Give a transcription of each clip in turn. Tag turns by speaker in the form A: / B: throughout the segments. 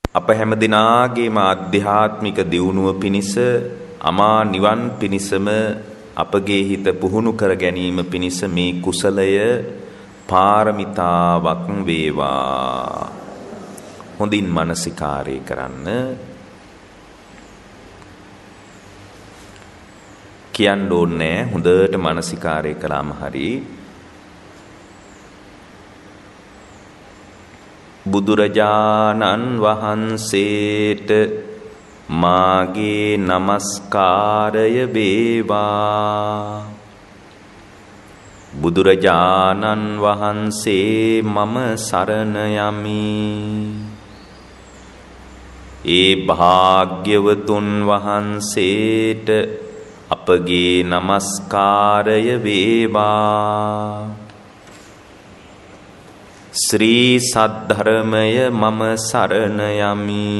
A: අප හැම දිනාගේම ආධ්‍යාත්මික දියුණුව පිණිස අමා නිවන් පිණිසම අපගේ හිත පුහුණු කර ගැනීම පිණිස මේ කුසලය පාරමිතාවක් වේවා. හොඳින් මනසිකාරය කරන්න. කියන්න ඕනේ හොඳට මනසිකාරය කළාම හරි. බුදුරජාණන් වහන්සේට මාගේ නමස්කාරය වේවා. බුදුරජාණන් වහන්සේ මම සරණ යමි. ඒ භාග්‍යවතුන් වහන්සේට අපගේ නමස්කාරය වේවා. ශ්‍රී සද්ධර්මය මම සරණ යමි.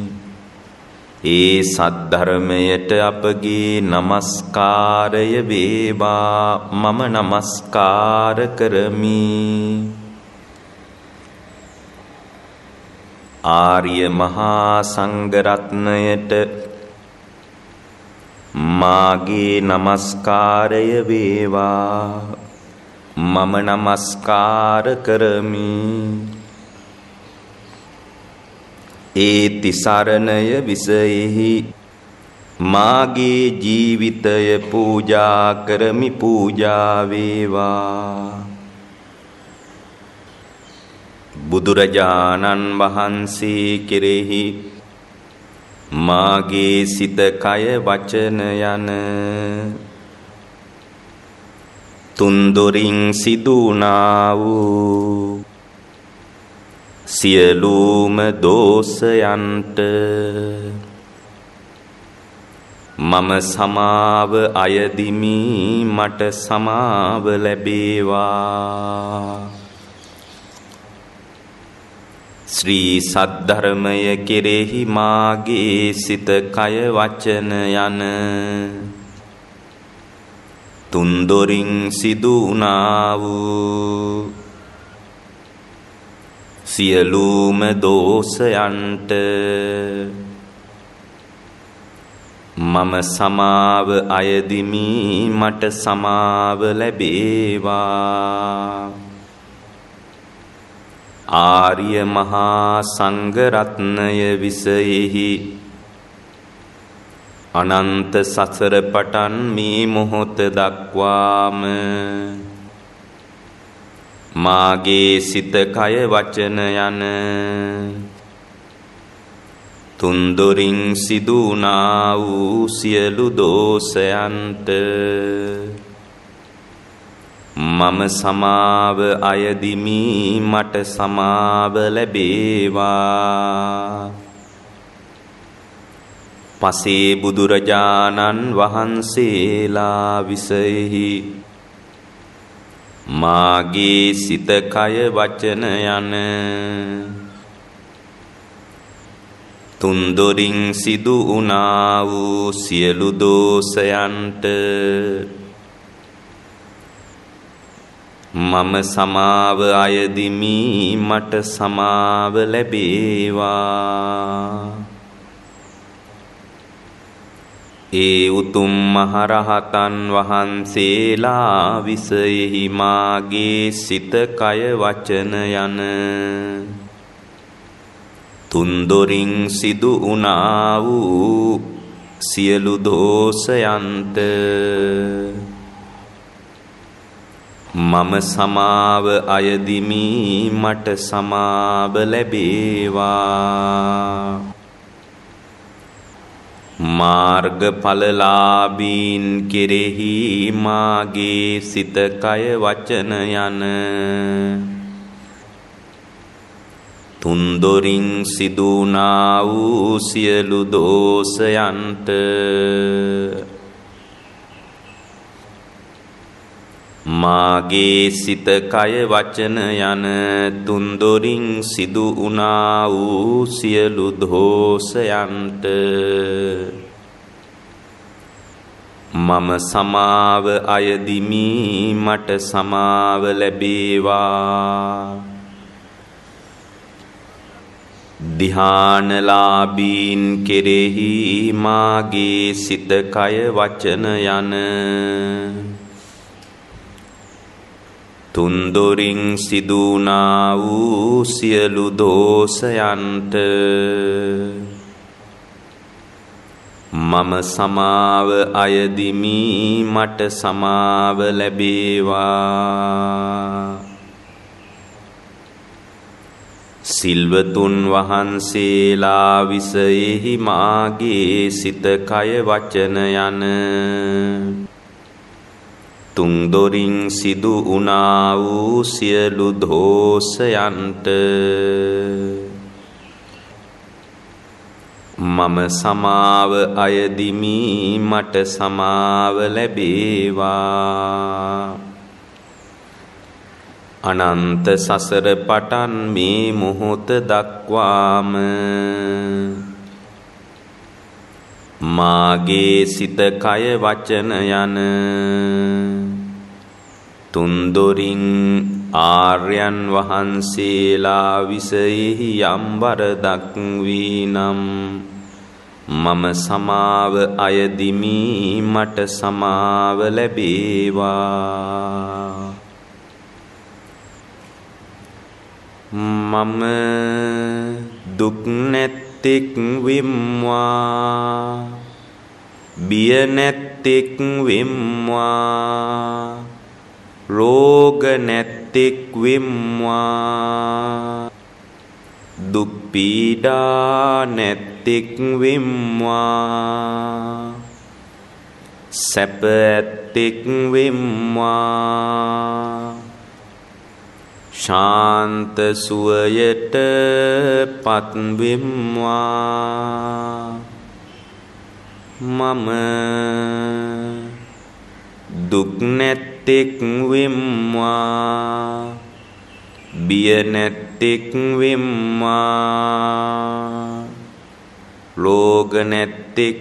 A: ඒ සද්ධර්මයට අපගේ නමස්කාරය වේවා. මම නමස්කාර කරමි. ආර්ය මහා සංඝරත්නයට මාගේ නමස්කාරය වේවා. මම නමස්කාර කරමි. ඒ තිසරණය විසයෙහි මාගේ ජීවිතය පූජා කරමි. පූජා වේවා. බුදුරජාණන් වහන්සේ කෙරෙහි මාගේ සිත කය වචන යන තුන්දොරින් සිදුනා වූ සියලුම දෝෂයන්ට මම සමාව අයදිමි. මට සමාව ලැබේවා. ශ්‍රී සද්ධර්මය කෙරෙහි මාගේ සිත කය වචන යන තුන්දොරින් සිදුනා වූ සියලුම දෝෂයන්ට මම සමාව අයදිමි. මට සමාව ලැබේවා. ආර්ය මහා සංඝරත්නය විසයෙහි අනන්ත සසර පටන් මේ මොහොත දක්වාම මාගේ සිත කය වචන යන තුන්දොරින් සිදුනා වූ සියලු දෝෂයන්ට මම සමාව අයදිමි. මට සමාව ලැබේවා. පසේ බුදුරජාණන් වහන්සේලා විසයෙහි මාගේ සිත කය වචන යන තුන්දොරින් සිදුනා වූ සියලු දෝෂයන්ට මම සමාව අයදිමි. මට සමාව ලැබේවා. ඒ උතුම් මහරහතන් වහන්සේලා විසයෙහි මාගේ සිත කය වචන යන තුන්දොරින් සිදුනා වූ සියලු දෝෂයන්ට මම සමාව අයදිමි. මට සමාව ලැබේවා. මාර්ගඵලලාභීන් කෙරෙහි මාගේ සිත කය වචන යන තුන්දොරින් සිදුනා වූ සියලු දෝෂයන්ට මාගේ සිත කය වචන යන තුන්දොරින් සිදුනා වූ සියලු දෝෂයන්ට මම සමාව අයදිමි. මට සමාව ලැබේවා. ධ්‍යානලාභීන් කෙරෙහි මාගේ සිත කය වචන යන තුන්දොරින් සිදුනා වූ සියලු දෝෂයන්ට මම සමාව අයදිමි මට සමාව ලැබේවා. සිල්වතුන් වහන්සේලා විසයෙහි මාගේ සිත කය වචන යන තුන්දොරින් සිදු වුණා වූ සියලු දෝෂයන්ට මම සමාව අයදිමි මට සමාව ලැබේවා. අනන්ත සසර පටන් මේ මොහොත දක්වාම මාගේ සිත කය වචන යන තුන්දොරින් ආර්යයන් වහන්සේලා විසයෙහි යම් වරදක් වී නම් මම සමාව අයදිමි මට සමාව ලැබේවා. මම දුක් නැත්තෙක් වෙම්වා බිය නැත්තෙක් වෙම්වා රෝග නැත්තෙක් වෙම්වා දුක් පීඩා නැත්තෙක් වෙම්වා සැප ඇත්තෙක් වෙම්වා ශාන්ත සුවයට පත් වෙම්වා. මම දුක් නැත්තෙක් වෙම්වා බිය නැත්තෙක් වෙම්වා රෝග නැත්තෙක්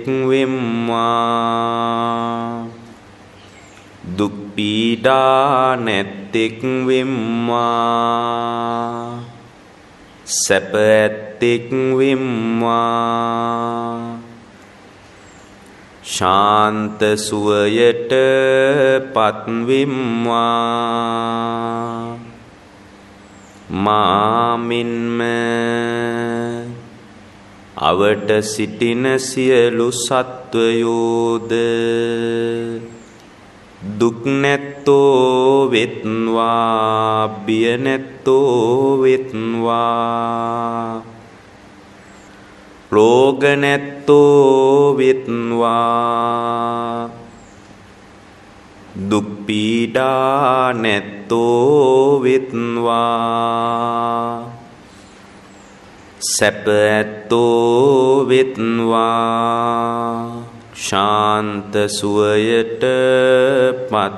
A: වෙම්වා දුක් පීඩා නැත්තෙක් වෙම්වා සැප ඇත්තෙක් වෙම්වා ශාන්ත සුවයට පත් වෙම්වා. මාමින්ම අවට සිටින සියලු සත්වයෝද දුක් නැත්තෝ වෙත්වා බිය නැත්තෝ වෙත්වා රෝග නැත්තෝ වෙත්වා දුක් පීඩා නැත්තෝ වෙත්වා සැප ඇත්තෝ වෙත්වා ශාන්ත සුවයට පත්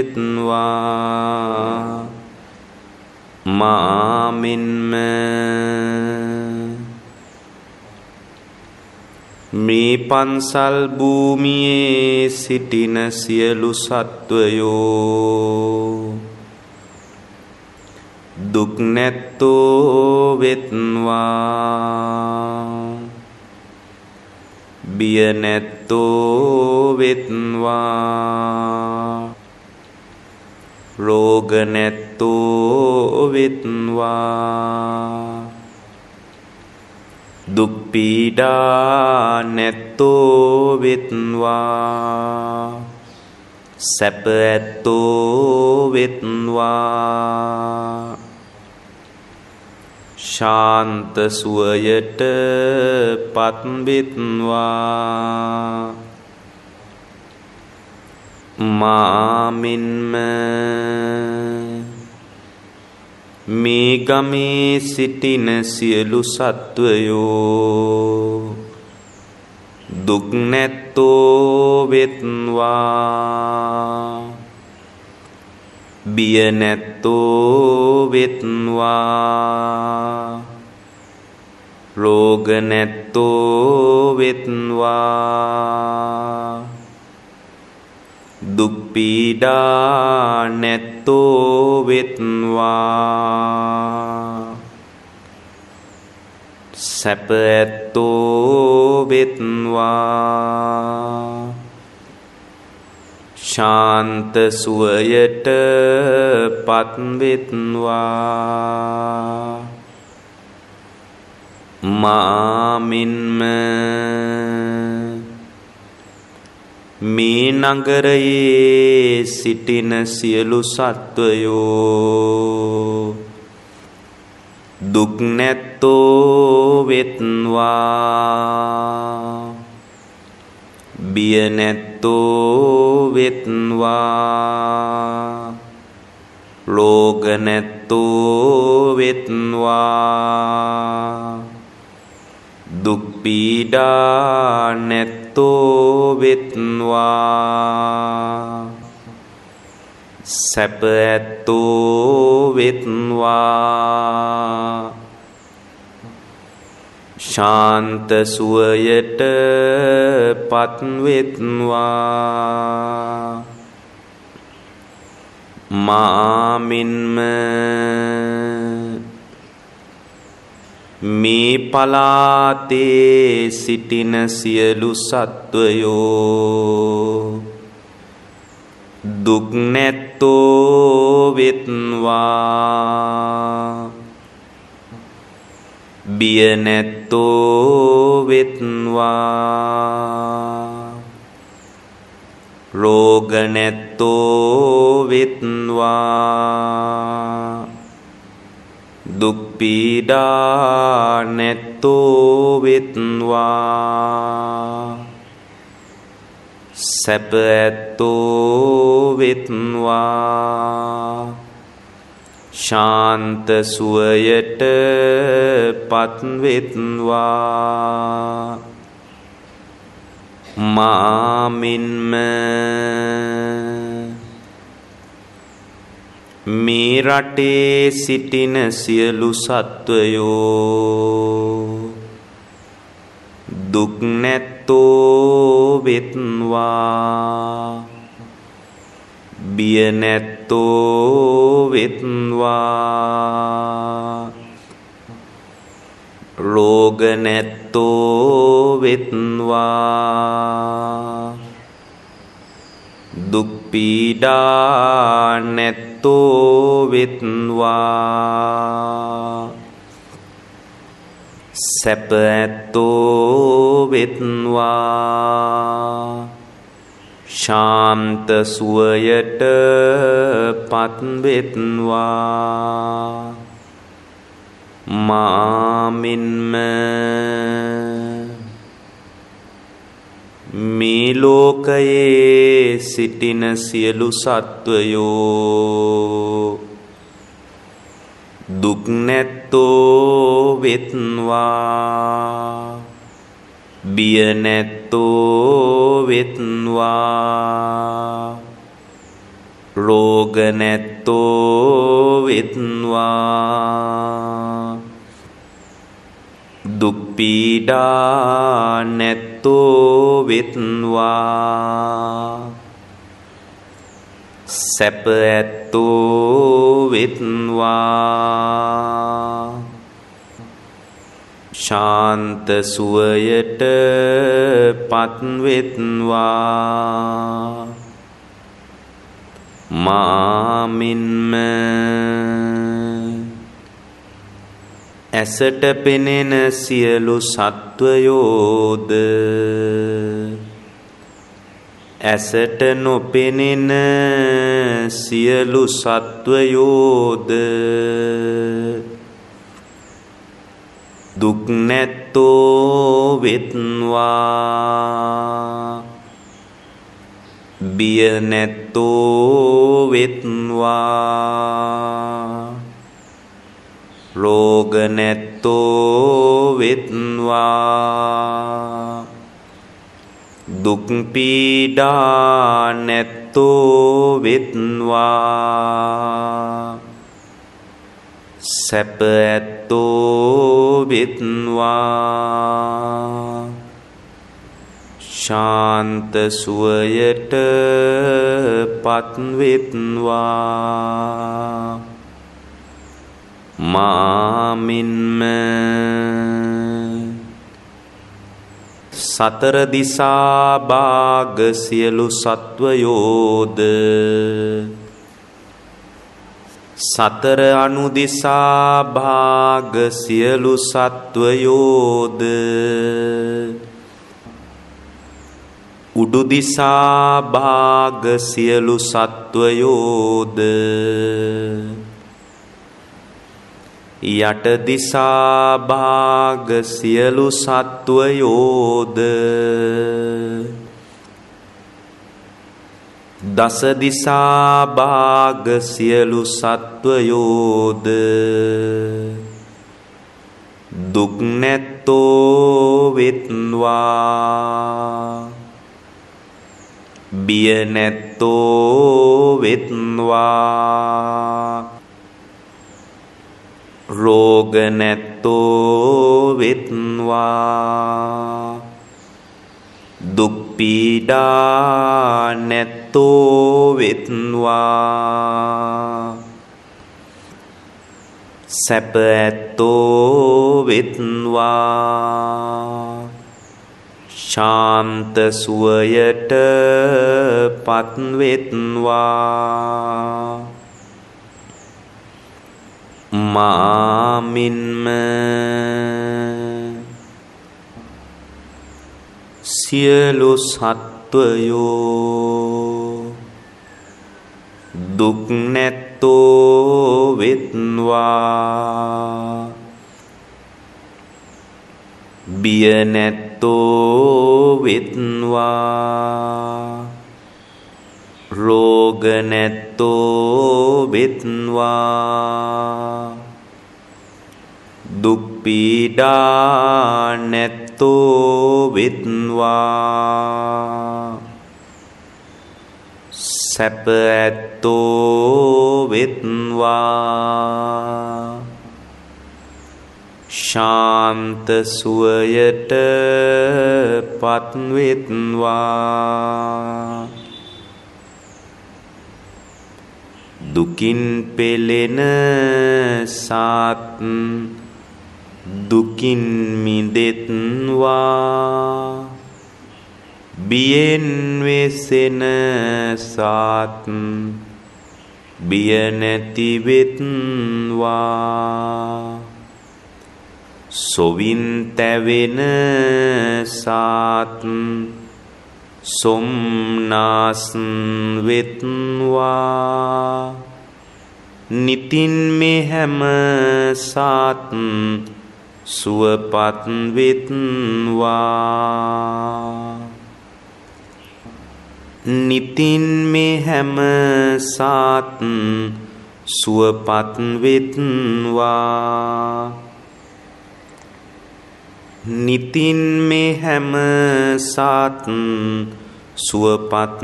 A: වෙත්වා. මාමින්ම මේ පන්සල් භූමියේ සිටින සියලු සත්වයෝ දුක් නැත්තෝ වෙත්වා බිය නැත්තෝ වෙත්වා රෝග නැත්තෝ වෙත්වා දුක් පීඩා නැත්තෝ වෙත්වා සැප ඇත්තෝ වෙත්වා ශාන්ත සුවයට පත් වෙත්වා. මාමින්ම මේ ගමේ සිටින සියලු සත්වයෝ දුක් නැත්තෝ වෙත්වා බිය නැත්තෝ වෙත්වා රෝග නැත්තෝ වෙත්වා දුක් පීඩා නැත්තෝ වෙත්වා සැප ඇත්තෝ වෙත්වා ශාන්ත සුවයට පත් වෙත්වා මාමින්ම මේ නගරයේ සිටින සියලු සත්වයෝ දුක් නැත්තෝ වෙත්වා බිය නැත්තෝ වෙත්වා රෝග නැත්තෝ වෙත්වා දුක් පීඩා නැත්තෝ වෙත්වා සැප ඇත්තෝ වෙත්වා ශාන්ත සුවයට පත් වෙත්වා මාමින්ම මේ පලාතේ සිටින සියලු සත්වයෝ දුක් නැත්තෝ වෙත්වා බිය නැත්තෝ වෙත්වා රෝග නැත්තෝ වෙත්වා දුක් පීඩා නැත්තෝ වෙත්වා සැප ඇත්තෝ වෙත්වා ශාන්ත සුවයට පත් වෙත්වා මාමින්ම මේ රටේ සිටින සියලු සත්වයෝ දුක් නැත්තෝ වෙත්වා බිය නැත්තෝ වෙත්වා රෝග නැත්තෝ වෙත්වා දුක් පීඩා නැත්තෝ වෙත්වා සැප ඇත්තෝ වෙත්වා ශාන්ත සුවයට පත් වෙත්වා මාමින්ම මේ ලෝකයේ සිටින සියලු සත්වයෝ දුක් නැත්තෝ වෙත්වා බිය නැත්තෝ වෙත්වා රෝග නැත්තෝ වෙත්වා දුක් පීඩා නැත්තෝ වෙත්වා සැප ඇත්තෝ වෙත්වා ශාන්ත සුවයට පත් වෙත්වා මාමින්ම ඇසට පෙනෙන සියලු සත්වයෝද ඇසට නොපෙනෙන සියලු සත්වයෝද දුක් නැත්තෝ වෙත්වා බිය නැත්තෝ වෙත්වා රෝග නැත්තෝ වෙත්වා දුක් පීඩා නැත්තෝ වෙත්වා සැප ඇත්තෝ වෙත්වා ශාන්ත සුවයට පත් වෙත්වා මාමින්ම සතර දිසා භාග සියලු සත්වයෝද සතර අනුදිසා භාග සියලු සත්වයෝද උඩු දිසා භාග සියලු සත්වයෝද යට දිසා භාග සියලු සත්වයෝද දස දිසා භාග සියලු සත්වයෝද දුක් නැත්තෝ වෙත්වා බිය නැත්තෝ වෙත්වා රෝග නැත්තෝ වෙත්වා දුක් පීඩා නැත්තෝ වෙත්වා සැප ඇත්තෝ වෙත්වා ශාන්ත සුවයට පත් වෙත්වා මාමින්ම සියලු සත්වයෝ දුක් නැත්තෝ වෙත්වා බිය නැත්තෝ වෙත්වා රෝග නැත්තෝ වෙත්වා දුක් පීඩා නැත්තෝ වෙත්වා සැප ඇත්තෝ වෙත්වා ශාන්ත සුවයට පත් වෙත්වා දුකින් පෙළෙන සත් දුකින් මිදෙත්වා බියෙන් වෙසෙන සත් බිය නැති වෙත්වා සොවින් තැවෙන සත් සොම්නාස් වෙත්වා නිතින් මේ හැම සත් සුවපත් වෙත්වා නිතින් මේ හැම සත් සුවපත් වෙත්වා නිතින් මේ හැම සත් සුවපත්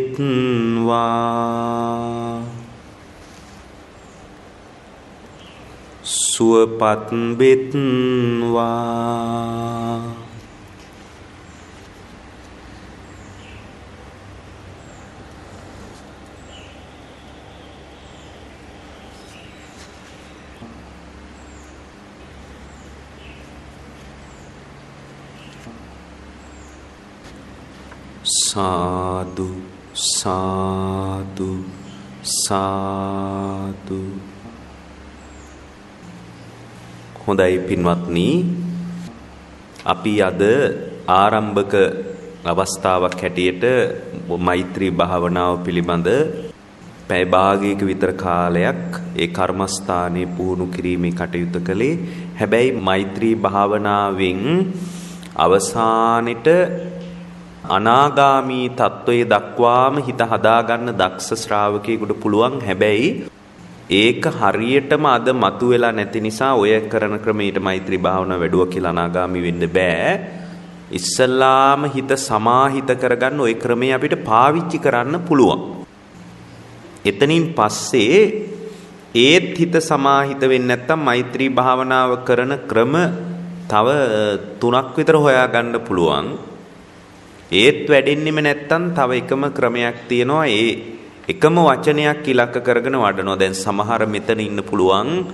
A: වෙත්වා සුවපත් වෙත්වා සාදු සාදු සාදු. හොඳයි පින්වත්නි, අපි අද ආරම්භක අවස්ථාවක් හැටියට මෛත්‍රී භාවනාව පිළිබඳ පැය භාගයක විතර කාලයක් ඒ කර්මස්ථානයේ පුහුණු කිරීමේ කටයුතු කළේ. හැබැයි මෛත්‍රී භාවනාවෙන් අවසානෙට අනාගාමී තත්වයේ දක්වාම හිත හදාගන්න දක්ෂ ශ්‍රාවකයෙකුට පුළුවන්. හැබැයි ඒක හරියටම අද මතුවෙලා නැති නිසා ඔය කරන ක්‍රමයට මෛත්‍රී භාවනාව වැඩුවා කියලා අනාගාමී වෙන්න බෑ. ඉස්සල්ලාම හිත සමාහිත කරගන්න ওই ක්‍රමය අපිට පාවිච්චි කරන්න පුළුවන්. එතනින් පස්සේ ඒත් හිත සමාහිත වෙන්නේ නැත්තම් මෛත්‍රී භාවනාව කරන ක්‍රම තව 3ක් විතර හොයාගන්න පුළුවන්. ඒත් වැඩෙන්නෙම නැත්තම් තව එකම ක්‍රමයක් තියෙනවා. ඒ එකම වචනයක් ඉලක්ක කරගෙන වඩනවා. දැන් සමහර මෙතන ඉන්න පුළුවන්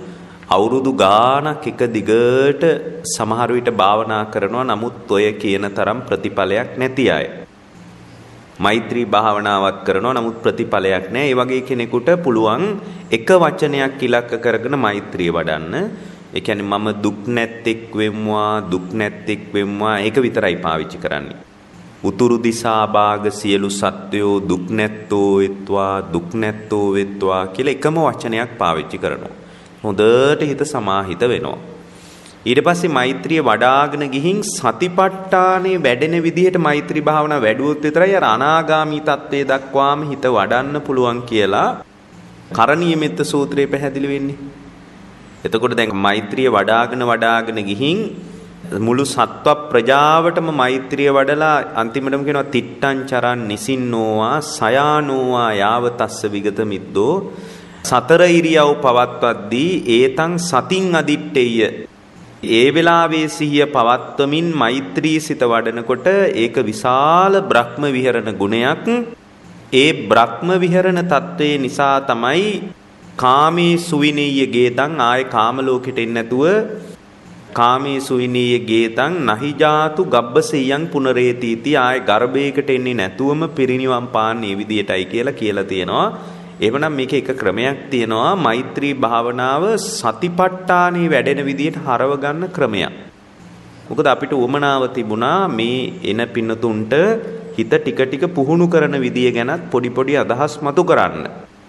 A: අවුරුදු ගාණක් එක දිගට සමහර විට භාවනා කරනවා. නමුත් ඔය කියන තරම් ප්‍රතිඵලයක් නැති අය. මෛත්‍රී භාවනාවක් කරනවා. නමුත් ප්‍රතිඵලයක් නැහැ. ඒ වගේ කෙනෙකුට පුළුවන් එක වචනයක් ඉලක්ක කරගෙන මෛත්‍රිය වඩන්න. ඒ කියන්නේ මම දුක් නැත්තෙක් වෙම්වා, දුක් නැත්තෙක් වෙම්වා, ඒක විතරයි පාවිච්චි කරන්නේ. උතුරු දිසා භාග සියලු සත්වයෝ දුක් නැත්තෝ වෙත්වා, දුක් නැත්තෝ වෙත්වා කියලා එකම වචනයක් පාවිච්චි කරනවා. හොඳට හිත සමාහිත වෙනවා. ඊට පස්සේ මෛත්‍රිය වඩාගෙන ගිහින් සතිපට්ඨානේ වැඩෙන විදිහට මෛත්‍රී භාවනාව වැඩුවොත් විතරයි අර අනාගාමී තත්ත්වයේ දක්වාම හිත වඩන්න පුළුවන් කියලා කරණීය මෙත්ත සූත්‍රයේ පැහැදිලි වෙන්නේ. එතකොට දැන් මෛත්‍රිය වඩාගෙන ගිහින් මුළු සත්ව ප්‍රජාවටම මෛත්‍රිය වඩලා අන්තිමටම කියනවා තිට්ඨං චරන් නිසින්නෝවා සයානෝවා යාවතස්ස විගත මිද්දෝ සතර ඉරියව් පවත්වද්දී ඒතං සතින් අදිට්ඨෙය. ඒ වෙලාවේ සිහිය පවත්වමින් මෛත්‍රී සිත වඩනකොට ඒක විශාල බ්‍රහ්ම විහරණ ගුණයක්. ඒ බ්‍රහ්ම විහරණ තත්වයේ නිසා තමයි කාමේ සුවිනීය ගේතං ආයේ කාම ලෝකෙට එන්නේ නැතුව කාමේ සුවිනීය ගේතං නහිජාතු ගබ්බසෙයං පුනරේතිති ආයේ ගර්භයකට එන්නේ නැතුවම පිරිනිවන් පාන්නේ විදියටයි කියලා තියෙනවා. එහෙනම් මේකේ එක ක්‍රමයක් තියෙනවා. මෛත්‍රී භාවනාව සතිපට්ඨානේ වැඩෙන විදියට හරව ගන්න ක්‍රමයක්. මොකද අපිට උවමනාව තිබුණා මේ එන පින්නතුන්ට හිත ටික පුහුණු කරන විදිය ගැනත් පොඩි අදහස් මතු කරන්න.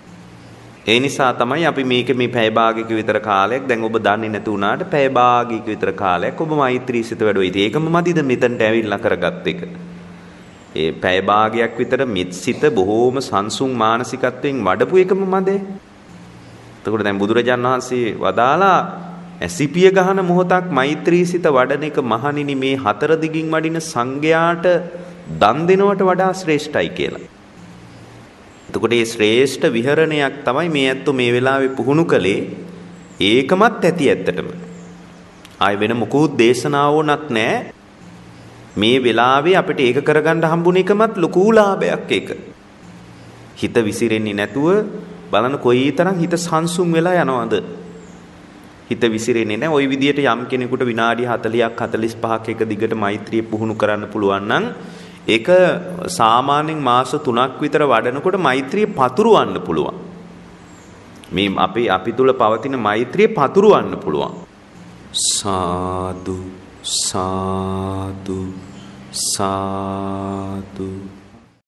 A: ඒ නිසා තමයි අපි මේ පැය භාගයක විතර කාලයක් දැන් ඔබ දන්නේ නැති වුණාට පැය භාගයක විතර කාලයක් ඔබ මෛත්‍රී සිත වැඩුවා. ඉතින් ඒකම මදිද මෙතනට ඇවිල්ලා කරගත්ත එක. ඒ පැය භාගයක් විතර මිත් සිත බොහෝම සංසුන් මානසිකත්වයෙන් වඩපු එකම මදේ. එතකොට දැන් බුදුරජාණන් වහන්සේ වදාලා ඇසිපිය ගහන මොහොතක් මෛත්‍රී සිත වඩන එක මහණෙනි මේ හතර දිගින් වඩින සංඝයාට දන් දෙනවට වඩා ශ්‍රේෂ්ඨයි කියලා. එතකොට මේ ශ්‍රේෂ්ඨ විහරණයක් තමයි මේ ඇත්තෝ මේ වෙලාවේ පුහුණු කළේ. ඒකමත් ඇති ඇත්තටම. ආය වෙන මොකුත් දේශනාවෝනක් නැහැ. මේ වෙලාවේ අපිට ඒක කරගන්න හම්බුන එකමත් ලොකු ලාභයක් ඒක. හිත විසිරෙන්නේ නැතුව බලන්න කොයිතරම් හිත සංසුන් වෙලා යනවද? හිත විසිරෙන්නේ නැහැ. ওই විදියට යම් කෙනෙකුට විනාඩි 40ක් 45ක් එක දිගට මෛත්‍රිය පුහුණු කරන්න පුළුවන් නම් ඒක සාමාන්‍යයෙන් මාස 3ක් විතර වඩනකොට මෛත්‍රිය පතුරවන්න පුළුවන්. මේ අපි තුල පවතින මෛත්‍රිය පතුරවන්න පුළුවන්. සාදු සාදු සාදු